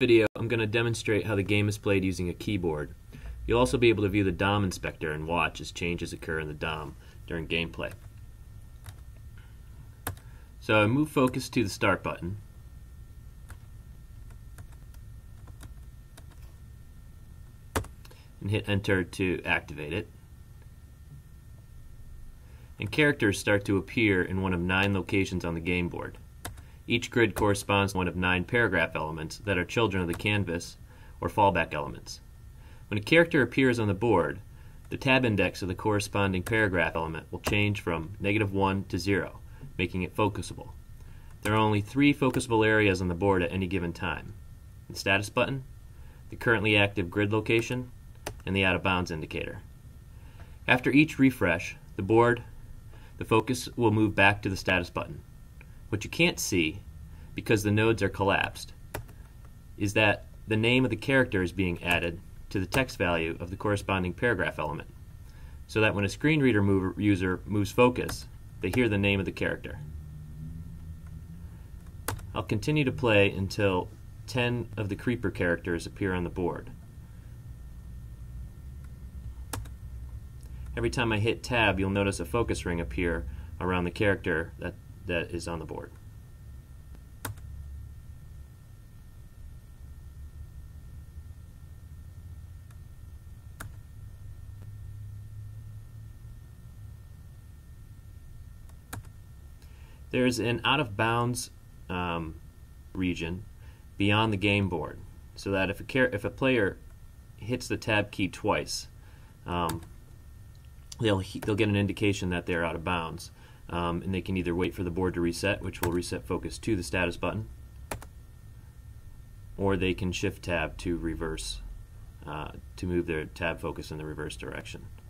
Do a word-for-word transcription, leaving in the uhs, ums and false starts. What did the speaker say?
video, I'm going to demonstrate how the game is played using a keyboard. You'll also be able to view the D O M inspector and watch as changes occur in the D O M during gameplay. So I move focus to the start button. And hit enter to activate it. And characters start to appear in one of nine locations on the game board. Each grid corresponds to one of nine paragraph elements that are children of the canvas or fallback elements. When a character appears on the board, the tab index of the corresponding paragraph element will change from negative one to zero, making it focusable. There are only three focusable areas on the board at any given time: the status button, the currently active grid location, and the out of bounds indicator. After each refresh, the board, the focus will move back to the status button. What you can't see, because the nodes are collapsed, is that the name of the character is being added to the text value of the corresponding paragraph element, so that when a screen reader mover user moves focus, they hear the name of the character. I'll continue to play until ten of the creeper characters appear on the board. Every time I hit tab, you'll notice a focus ring appear around the character that, that is on the board. There's an out-of-bounds um, region beyond the game board, so that if a, char if a player hits the tab key twice, um, they'll, they'll get an indication that they're out of bounds, um, and they can either wait for the board to reset, which will reset focus to the status button, or they can shift tab to reverse, uh, to move their tab focus in the reverse direction.